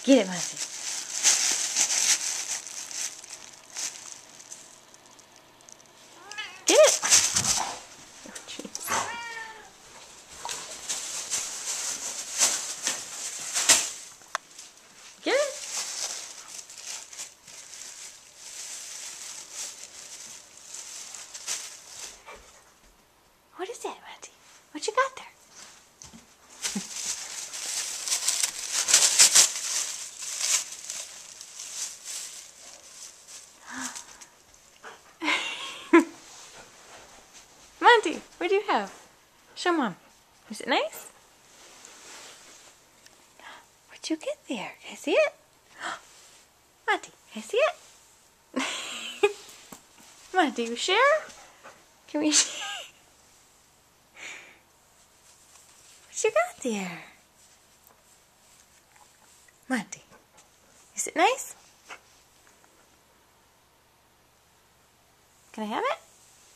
Get it, Monty. Get it. Oh, jeez. Get it. What is that, Monty? What you got there? Monty, what do you have? Show Mom. Is it nice? What'd you get there? Can I see it? Monty, can I see it? Monty, you share? Can we share? What you got there? Monty, is it nice? Can I have it?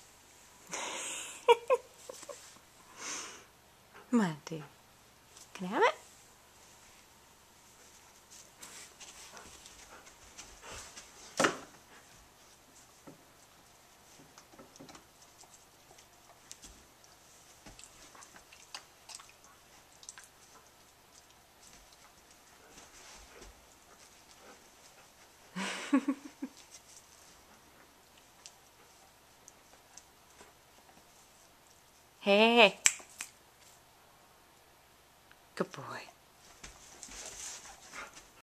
Monty, can I have it? Hey, hey, hey.